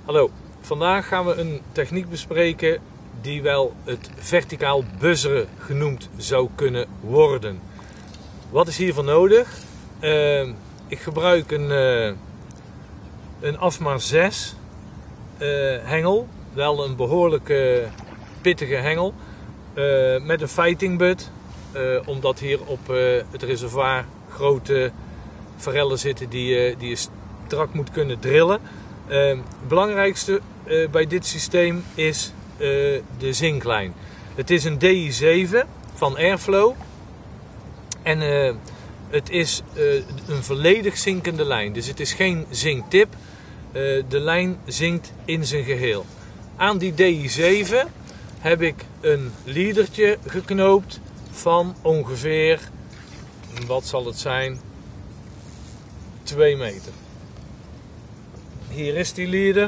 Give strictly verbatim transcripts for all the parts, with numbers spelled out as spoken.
Hallo, vandaag gaan we een techniek bespreken die wel het verticaal buzzeren genoemd zou kunnen worden. Wat is hiervoor nodig? Uh, ik gebruik een, uh, een Afma zes uh, hengel, wel een behoorlijk uh, pittige hengel, uh, met een fighting butt, uh, omdat hier op uh, het reservoir grote forellen zitten die, uh, die je strak moet kunnen drillen. Uh, het belangrijkste uh, bij dit systeem is uh, de zinklijn. Het is een D I zeven van Airflow en uh, het is uh, een volledig zinkende lijn. Dus het is geen zinktip. Uh, de lijn zinkt in zijn geheel. Aan die D I zeven heb ik een leadertje geknoopt van ongeveer, wat zal het zijn, twee meter. Hier is die leader.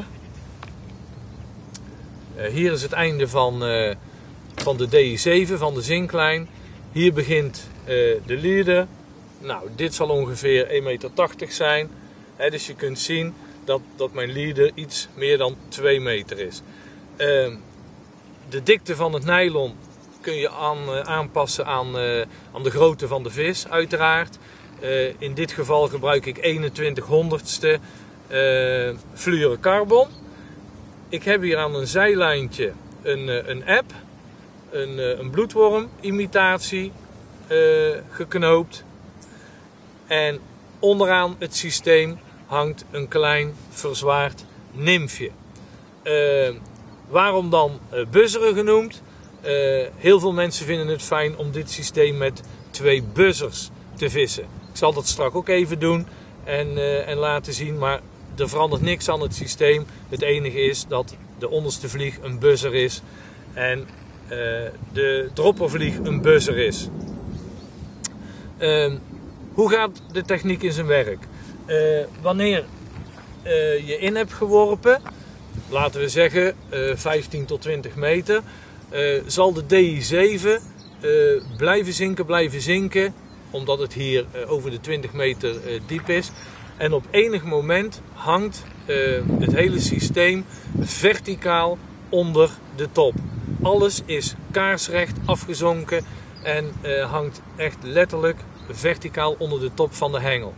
Uh, hier is het einde van, uh, van de D I zeven, van de zinklijn. Hier begint uh, de leader. Nou, dit zal ongeveer één meter tachtig zijn. He, dus je kunt zien dat, dat mijn leader iets meer dan twee meter is. Uh, de dikte van het nylon kun je aan, uh, aanpassen aan, uh, aan de grootte van de vis, uiteraard. Uh, in dit geval gebruik ik eenentwintig honderdste uh, fluorocarbon. Ik heb hier aan een zijlijntje een, uh, een app, een, uh, een bloedwormimitatie uh, geknoopt. En onderaan het systeem hangt een klein verzwaard nymfje. Uh, waarom dan uh, buzzeren genoemd? Uh, heel veel mensen vinden het fijn om dit systeem met twee buzzers te vissen. Ik zal dat straks ook even doen en, uh, en laten zien, maar er verandert niks aan het systeem. Het enige is dat de onderste vlieg een buzzer is en uh, de droppervlieg een buzzer is. Uh, hoe gaat de techniek in zijn werk? Uh, wanneer uh, je in hebt geworpen, laten we zeggen uh, vijftien tot twintig meter, uh, zal de D I zeven uh, blijven zinken, blijven zinken, omdat het hier uh, over de twintig meter uh, diep is. En op enig moment hangt uh, het hele systeem verticaal onder de top. Alles is kaarsrecht afgezonken en uh, hangt echt letterlijk verticaal onder de top van de hengel.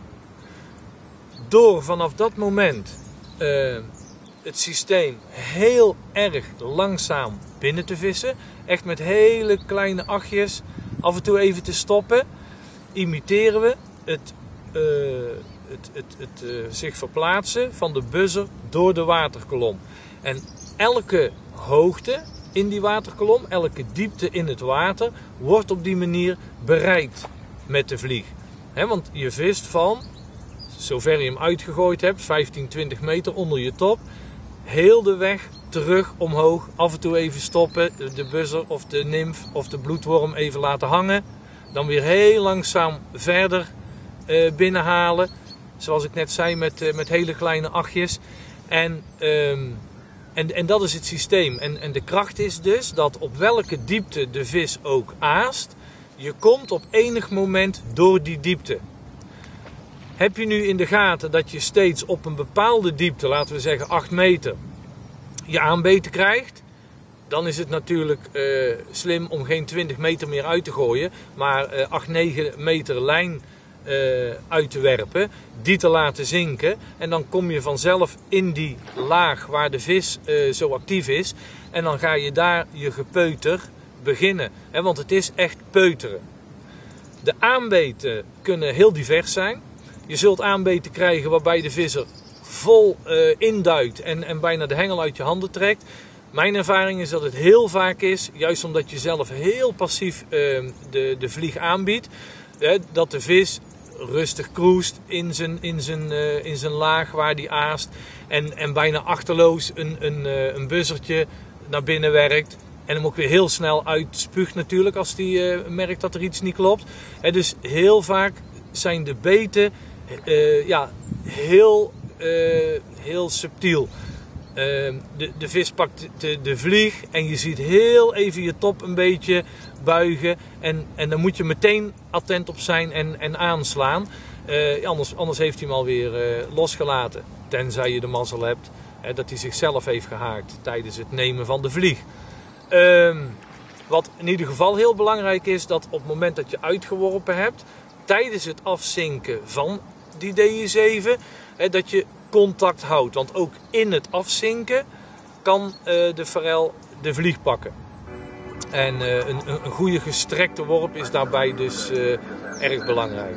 Door vanaf dat moment uh, het systeem heel erg langzaam binnen te vissen, echt met hele kleine achtjes, af en toe even te stoppen, imiteren we het, uh, het, het, het uh, zich verplaatsen van de buzzer door de waterkolom. En elke hoogte in die waterkolom, elke diepte in het water, wordt op die manier bereikt met de vlieg. He, want je vist van, zover je hem uitgegooid hebt, vijftien, twintig meter onder je top, heel de weg terug omhoog, af en toe even stoppen, de buzzer of de nymf of de bloedworm even laten hangen. Dan weer heel langzaam verder uh, binnenhalen. Zoals ik net zei, met, uh, met hele kleine achtjes. En, um, en, en dat is het systeem. En, en de kracht is dus dat op welke diepte de vis ook aast, je komt op enig moment door die diepte. Heb je nu in de gaten dat je steeds op een bepaalde diepte, laten we zeggen acht meter, je aanbeten krijgt, dan is het natuurlijk uh, slim om geen twintig meter meer uit te gooien, maar uh, acht, negen meter lijn uh, uit te werpen, die te laten zinken. En dan kom je vanzelf in die laag waar de vis uh, zo actief is. En dan ga je daar je gepeuter beginnen. Hè, want het is echt peuteren. De aanbeten kunnen heel divers zijn. Je zult aanbeten krijgen waarbij de visser vol uh, induikt en, en bijna de hengel uit je handen trekt. Mijn ervaring is dat het heel vaak is, juist omdat je zelf heel passief uh, de, de vlieg aanbiedt, uh, dat de vis rustig cruist in zijn, in zijn, uh, in zijn laag waar die aast en, en bijna achterloos een, een, uh, een buzzertje naar binnen werkt. En hem ook weer heel snel uitspuugt natuurlijk als hij uh, merkt dat er iets niet klopt. Uh, dus heel vaak zijn de beten uh, ja, heel, uh, heel subtiel. Uh, de, de vis pakt de, de vlieg en je ziet heel even je top een beetje buigen. En, en dan moet je meteen attent op zijn en, en aanslaan. Uh, anders, anders heeft hij hem alweer uh, losgelaten. Tenzij je de mazzel hebt Hè, dat hij zichzelf heeft gehaakt tijdens het nemen van de vlieg. Um, wat in ieder geval heel belangrijk is, dat op het moment dat je uitgeworpen hebt, tijdens het afzinken van die D I zeven, hè, dat je contact houdt. Want ook in het afzinken kan uh, de forel de vlieg pakken. En uh, een, een goede gestrekte worp is daarbij dus uh, erg belangrijk.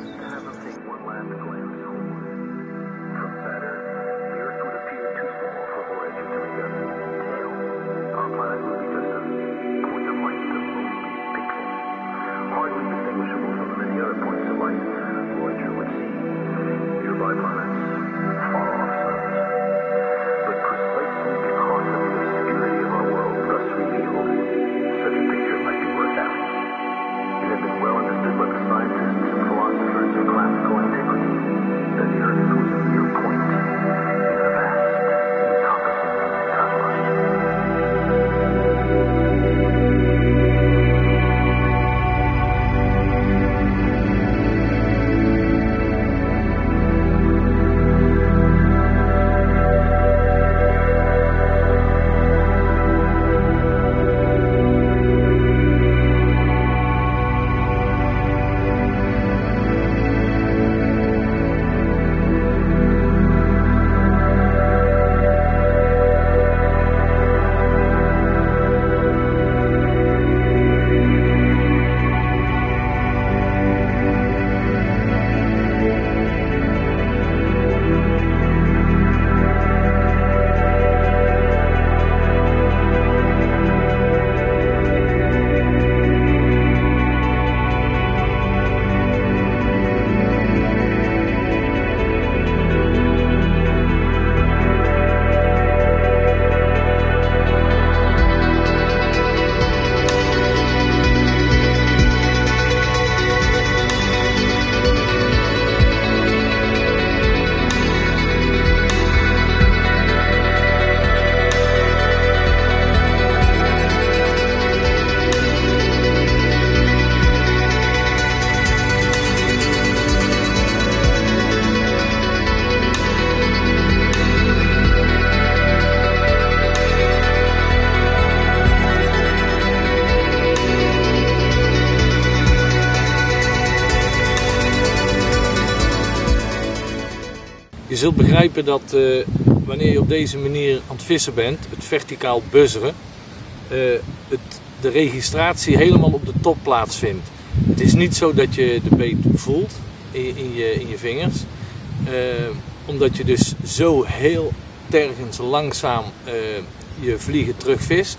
Je zult begrijpen dat uh, wanneer je op deze manier aan het vissen bent, het verticaal buzzeren, uh, het, de registratie helemaal op de top plaatsvindt. Het is niet zo dat je de beet voelt in, in, je, in je vingers, uh, omdat je dus zo heel tergens langzaam uh, je vliegen terugvist.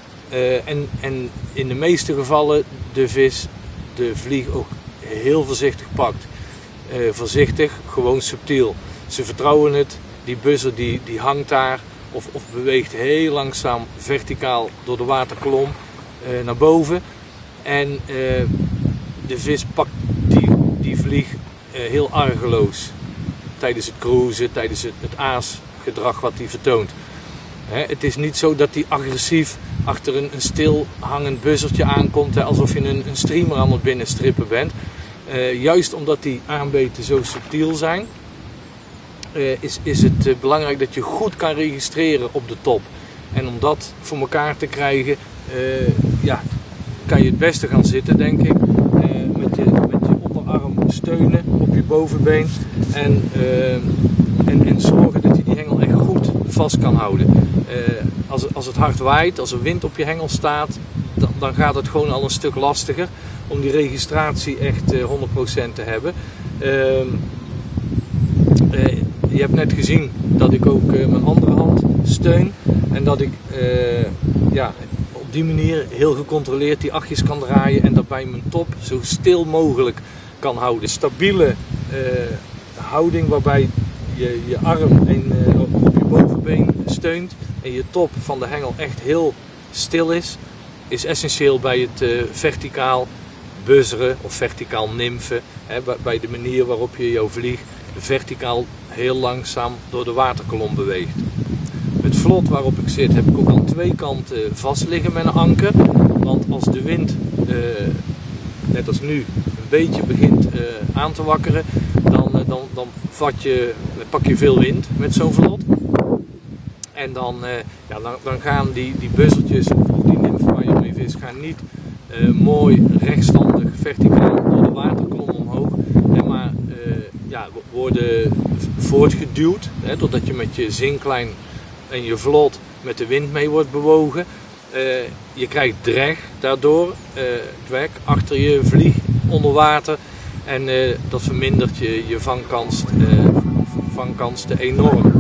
Uh, en, en in de meeste gevallen de vis de vlieg ook heel voorzichtig pakt. Uh, voorzichtig, gewoon subtiel. Ze vertrouwen het, die buzzer die, die hangt daar of, of beweegt heel langzaam verticaal door de waterkolom uh, naar boven. En uh, de vis pakt die, die vlieg uh, heel argeloos tijdens het cruisen, tijdens het, het aasgedrag wat hij vertoont. He, het is niet zo dat hij agressief achter een, een stil hangend buzzertje aankomt, he, alsof je een, een streamer aan het binnenstrippen bent. Uh, juist omdat die aanbeten zo subtiel zijn, uh, is, is het uh, belangrijk dat je goed kan registreren op de top. En om dat voor elkaar te krijgen, uh, ja, kan je het beste gaan zitten, denk ik. Uh, met, je, met je onderarm steunen op je bovenbeen. En, uh, en, en zorgen dat je die hengel echt goed vast kan houden. Uh, als, als het hard waait, als er wind op je hengel staat, dan, dan gaat het gewoon al een stuk lastiger om die registratie echt uh, honderd procent te hebben. Uh, uh, je hebt net gezien dat ik ook uh, mijn andere hand steun en dat ik uh, ja, op die manier heel gecontroleerd die achtjes kan draaien en daarbij mijn top zo stil mogelijk kan houden. Stabiele uh, houding waarbij je, je arm en, uh, op je bovenbeen steunt en je top van de hengel echt heel stil is, is essentieel bij het uh, verticaal buzzeren of verticaal nimfen, hè, bij de manier waarop je jouw vlieg verticaal heel langzaam door de waterkolom beweegt. Het vlot waarop ik zit heb ik ook aan twee kanten vast liggen met een anker, want als de wind, uh, net als nu, een beetje begint uh, aan te wakkeren, dan, uh, dan, dan vat je, pak je veel wind met zo'n vlot. En dan, uh, ja, dan, dan gaan die, die buzzeltjes of, of die nymfen waar je mee vist, gaan niet uh, mooi rechtstandig verticaal door de waterkolom omhoog. Hè, maar uh, ja, worden voortgeduwd, hè, doordat je met je zinklijn en je vlot met de wind mee wordt bewogen. Uh, je krijgt drag daardoor, uh, drag achter je vlieg onder water. En uh, dat vermindert je, je vangkans, uh, vangkans te enorm.